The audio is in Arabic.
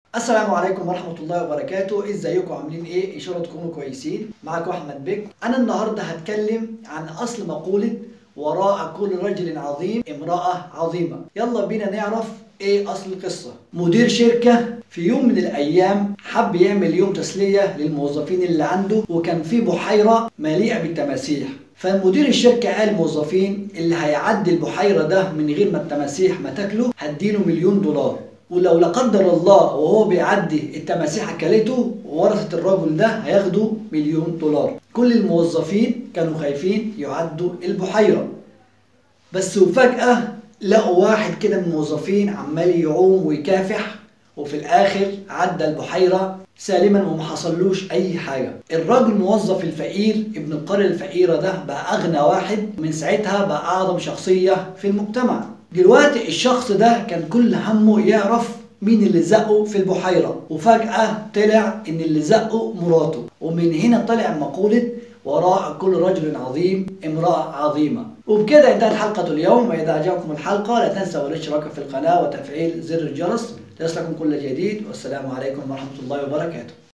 السلام عليكم ورحمة الله وبركاته. ازيكم عاملين ايه؟ ان شاء الله تكونوا كويسين. معاكم احمد بك. انا النهارده هتكلم عن اصل مقولة وراء كل رجل عظيم امرأة عظيمة. يلا بينا نعرف ايه اصل القصة. مدير شركة في يوم من الايام حب يعمل يوم تسلية للموظفين اللي عنده، وكان في بحيرة مليئة بالتماسيح. فالمدير الشركة قال للموظفين اللي هيعدي البحيرة ده من غير ما التماسيح ما تاكله هديله $1,000,000، ولو لا قدر الله وهو بيعدي التماسيح اكلته ورثة الرجل ده هياخدوا $1,000,000. كل الموظفين كانوا خايفين يعدوا البحيرة، بس وفجأة لقوا واحد كده من الموظفين عمال يعوم ويكافح، وفي الآخر عدى البحيرة سالما وما حصلوش أي حاجة. الراجل الموظف الفقير ابن القرية الفقيرة ده بقى أغنى واحد، من ساعتها بقى أعظم شخصية في المجتمع. دلوقتي الشخص ده كان كل همه يعرف مين اللي زقه في البحيرة، وفجأة طلع إن اللي زقه مراته. ومن هنا طلع مقولة وراء كل رجل عظيم امرأة عظيمة. وبكده انتهت حلقة اليوم، وإذا أعجبكم الحلقة لا تنسوا الاشتراك في القناة وتفعيل زر الجرس ليصلكم كل جديد. والسلام عليكم ورحمة الله وبركاته.